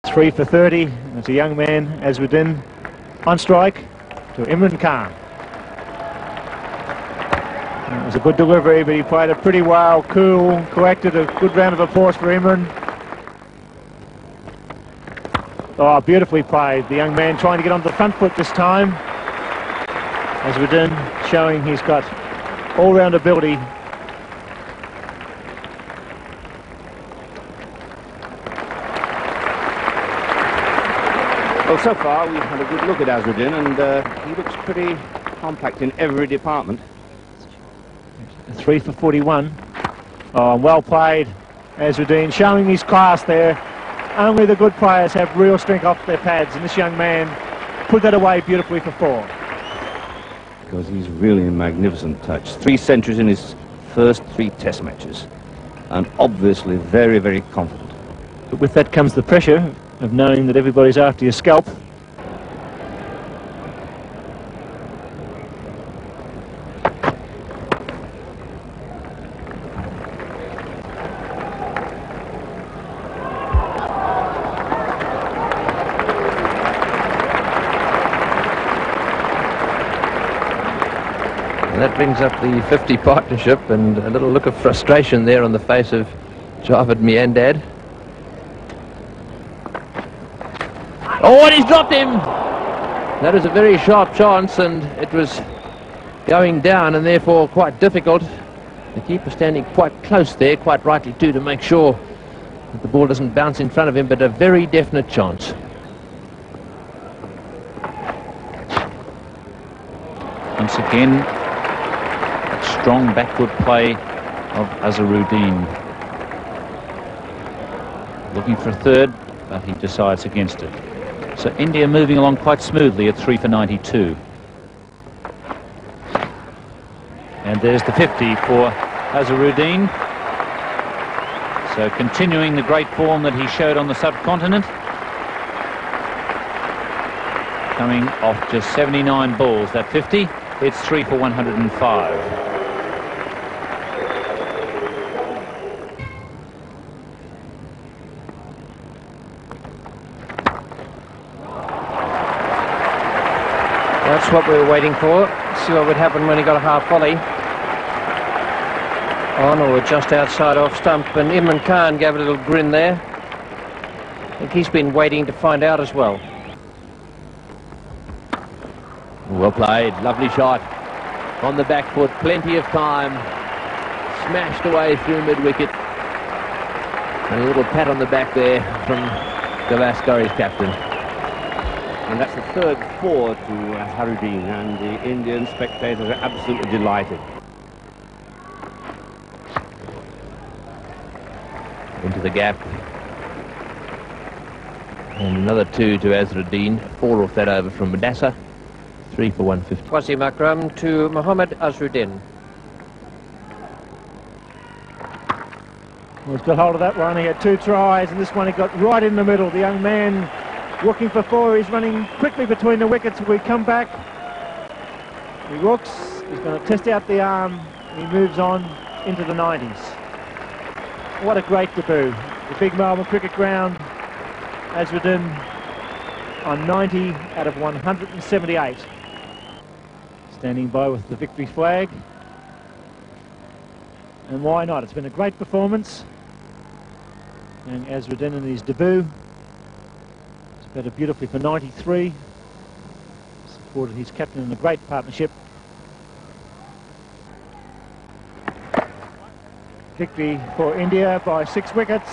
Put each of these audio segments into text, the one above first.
3 for 30. It's a young man, Azhar on strike to Imran Khan. It was a good delivery, but he played it pretty well, cool, collected a good round of applause for Imran. Oh, beautifully played. The young man trying to get onto the front foot this time. Azhar showing he's got all-round ability. Well, so far we've had a good look at Azhar, and he looks pretty compact in every department. 3 for 41. Oh, well played, Azhar, showing his class there. Only the good players have real strength off their pads, and this young man put that away beautifully for 4. Because he's really a magnificent touch. 3 centuries in his first 3 test matches, and obviously very, very confident. But with that comes the pressure of knowing that everybody's after your scalp. That brings up the 50 partnership, and a little look of frustration there on the face of Javed Miandad. Oh, and he's dropped him! That is a very sharp chance, and it was going down and therefore quite difficult. The keeper standing quite close there, quite rightly too, to make sure that the ball doesn't bounce in front of him, but a very definite chance. Once again, strong backward play of Azharuddin. Looking for a third, but he decides against it. So India moving along quite smoothly at 3 for 92. And there's the 50 for Azharuddin. So continuing the great form that he showed on the subcontinent. Coming off just 79 balls, that 50. It's 3 for 105. That's what we were waiting for. See what would happen when he got a half volley. On or just outside off stump, and Imran Khan gave a little grin there. I think he's been waiting to find out as well. Well played, lovely shot. On the back foot, plenty of time. Smashed away through mid-wicket. And a little pat on the back there from Gavaskar, his captain. And that's the third 4 to Azharuddin, and the Indian spectators are absolutely delighted. Into the gap. And another 2 to Azharuddin. 4 off that over from Madassa. 3 for 150. Wasim Akram to Mohammad Azharuddin. Well, he's got hold of that one. He had 2 tries, and this one he got right in the middle. The young man looking for 4. He's running quickly between the wickets. We come back. He looks. He's going to test out the arm. And he moves on into the 90s. What a great debut. The big Melbourne cricket ground. Azhar on 90 out of 178. Standing by with the victory flag. And why not? It's been a great performance. And Azhar in his debut. Batted beautifully for 93. Supported his captain in a great partnership. Victory for India by 6 wickets.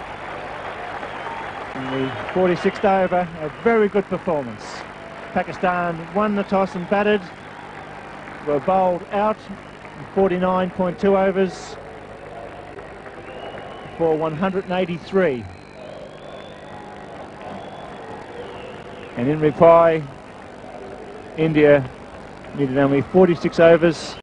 In the 46th over, a very good performance. Pakistan won the toss and batted. Were bowled out in 49.2 overs for 183. And in reply, India needed only 46 overs